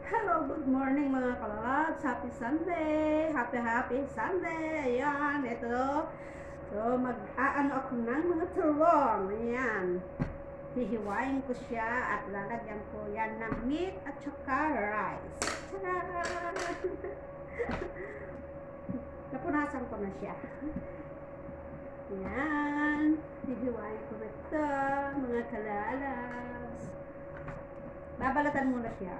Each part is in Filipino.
Hello, good morning mga kalabs. Happy Sunday. Happy Sunday. Ayan, ito. So, mag-aano ako ng mga tulong. Ayan. Hihiwain ko siya at lalagyan ko yan ng meat at saka rice. Tada! Napunasan ko na siya. Ayan. Hihiwain ko na ito, mga kalalabs. Babalatan muna siya.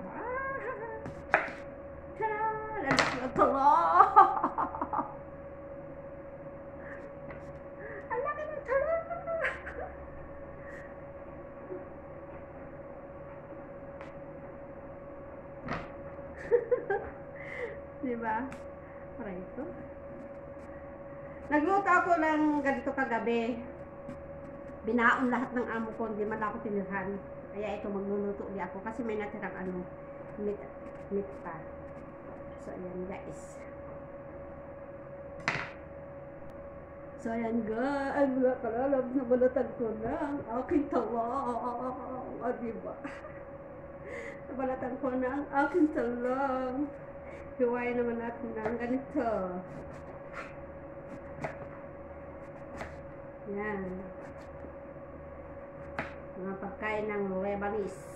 Tada! Lalaki ang tulong! Ang laki ng tulong! Diba? Para ito. Nagluto ako ng ganito kagabi. Binaon lahat ng amo ko, hindi man ako tinirhan. Kaya ito, magluluto ulit ako kasi may natirang meat pa. So, ayan guys. So, ayan guys. Mga kalalabs, nabalatag ko na ang aking talong. O, diba? Nabalatan ko na ang aking talong. Hiwain naman natin ng ganito. Yan. Mga pagkain ng Lebanese.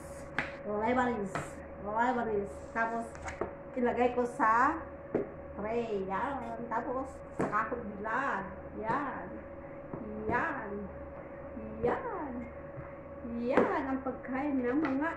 Tapos, ilagay ko sa tray. Yan. Tapos, saka ko bilad. Yan. Yan. Yan. Yan ang pagkain ng mga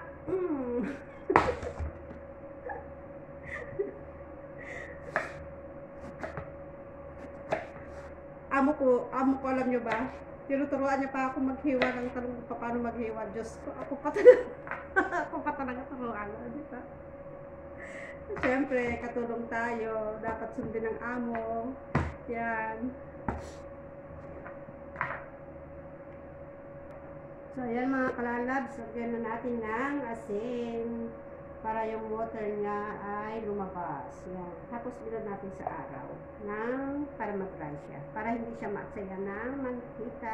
amo ko alam nyo ba? Tinuturuan niya pa ako maghiwa ng talong kung paano maghiwa. Diyos ko, ako pa talaga turuan. Diba? Siyempre, katulong tayo. Dapat sundin ng amo. Yan. So, yan mga kalalabs. Lagyan na natin ng asin para yung water niya ay lumabas. Yan. Tapos, bilad natin sa araw para mag-dry siya. Para hindi siya maksaya ng mantika.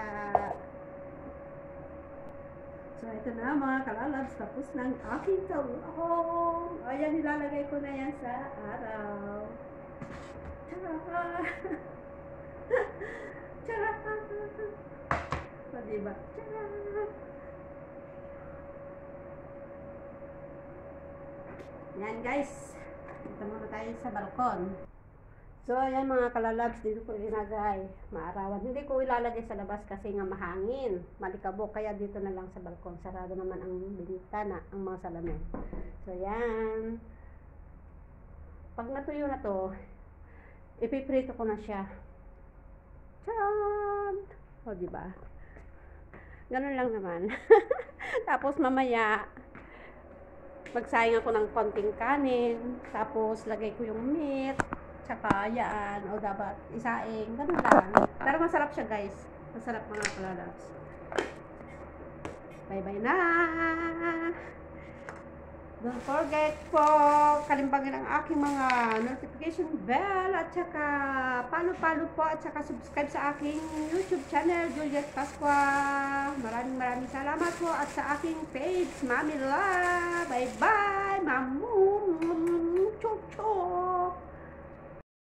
So, ito na mga kalalabs. Tapos ng aking talong. Ayan, nilalagay ko na yan sa araw. Tara! Tara! O, diba? Tara! Yan guys. Ito muna tayo sa balkon. So, ayan mga kalalabs, dito ko ilinagay. Maarawan. Hindi ko ilalagay sa labas kasi nga mahangin. Malikabok. Kaya dito na lang sa balkon. Sarado naman ang bintana, ang mga salamin. So, yan. Pag natuyo na to, ipiprito ko na siya. Tcharan! O, diba? Ganun lang naman. Tapos, mamaya, magsayang ako ng konting kanin. Tapos, lagay ko yung meat. Tsaka, yan. O, dapat isaing. Ganun lang. Pero masarap siya, guys. Masarap mga kalalabs. Bye-bye na! Don't forget po, kalimbangin ang aking mga notification bell at saka palo-palo po at saka subscribe sa aking YouTube channel, Juliet Pascua. Maraming salamat po at sa aking page, Mami La. Bye-bye, Mamu. Chok-chok.